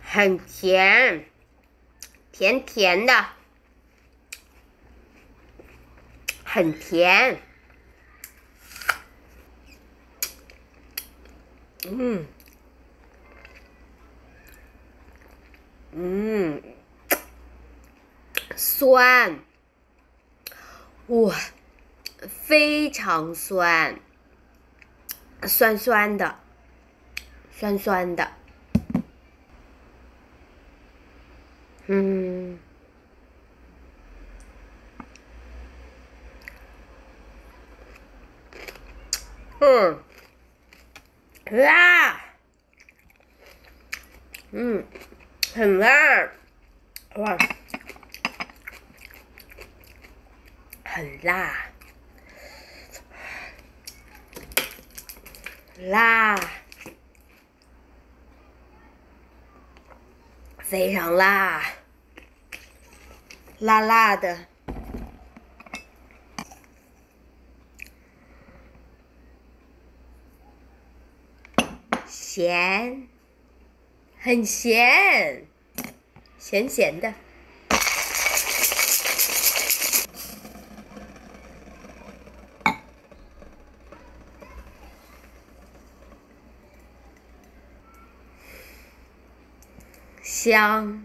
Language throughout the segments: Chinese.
很甜，甜甜的，很甜。酸，哇，非常酸，酸酸的，酸酸的。辣，很辣，哇，很辣，辣，非常辣，辣辣的。咸，很咸，咸咸的。香，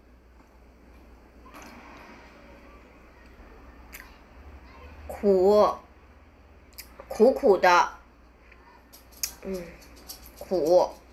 苦，苦苦的，苦。